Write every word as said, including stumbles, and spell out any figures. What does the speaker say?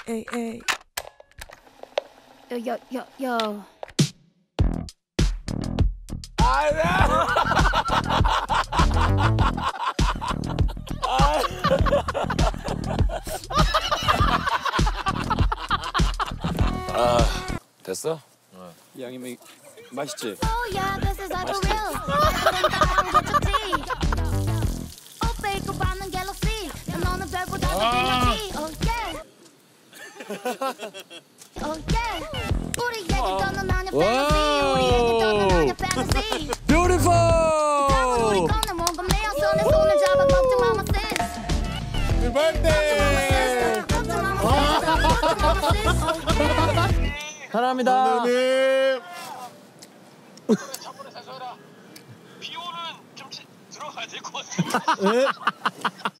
에이 에이. 야야야야. 아, 됐어? 이 양이 맛있지? 뷰티풀! 사랑합니다. 비오는 좀 들어가야 될 것 같아.